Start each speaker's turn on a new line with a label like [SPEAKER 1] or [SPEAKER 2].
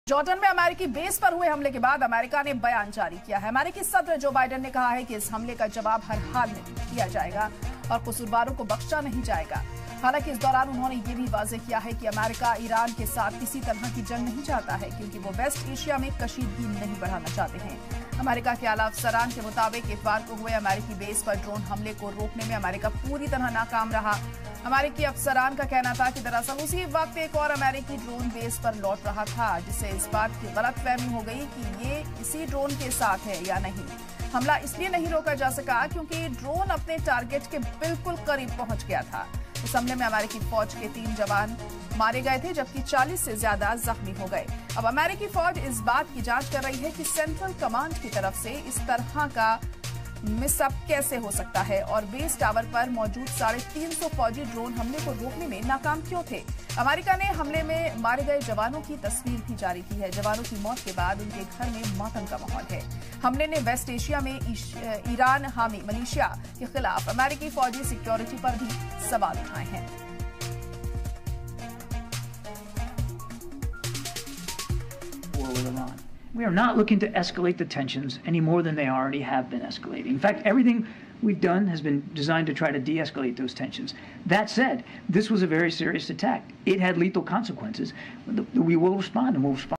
[SPEAKER 1] Jordan में अमेरिकी base पर हुए हमले के बाद अमेरिका ने बयान जारी किया है। अमेरिकी सदर जो बाइडेन ने कहा है कि इस हमले का जवाब हर हाल में दिया जाएगा और कसूरवारों को बख्शा नहीं जाएगा। हालांकि इस दौरान उन्होंने ये भी वाजे किया है कि अमेरिका ईरान के साथ किसी तरह की जंग नहीं चाहता है, क्योंकि वो वेस्ट एशिया में कशीदगी नहीं बढ़ाना चाहते हैं। अमेरिका के आला अफसरान के मुताबिक इतवार को हुए अमेरिकी बेस पर ड्रोन हमले को रोकने में अमेरिका पूरी तरह नाकाम रहा। अमेरिकी अफसरान का कहना था कि दरअसल उसी वक्त एक और अमेरिकी ड्रोन बेस पर लौट रहा था, जिससे इस बात की गलतफहमी हो गई कि ये इसी ड्रोन के साथ है या नहीं। हमला इसलिए नहीं रोका जा सका क्योंकि ड्रोन अपने टारगेट के बिल्कुल करीब पहुंच गया था। इस हमले में अमेरिकी फौज के 3 जवान मारे गए थे, जबकि 40 से ज्यादा जख्मी हो गए। अब अमेरिकी फौज इस बात की जांच कर रही है कि सेंट्रल कमांड की तरफ से इस तरह का मिसअप कैसे हो सकता है और बेस टावर पर मौजूद 350 फौजी ड्रोन हमले को रोकने में नाकाम क्यों थे। अमेरिका ने हमले में मारे गए जवानों की तस्वीर भी जारी की है। जवानों की मौत के बाद उनके घर में मातम का माहौल है। हमले ने वेस्ट एशिया में ईरान हामी मलेशिया के खिलाफ अमेरिकी फौजी सिक्योरिटी पर भी सवाल उठाए हैं।
[SPEAKER 2] We are not looking to escalate the tensions any more than they already have been escalating. In fact, everything we've done has been designed to try to de-escalate those tensions. That said, this was a very serious attack. It had lethal consequences. We will respond, and we'll respond.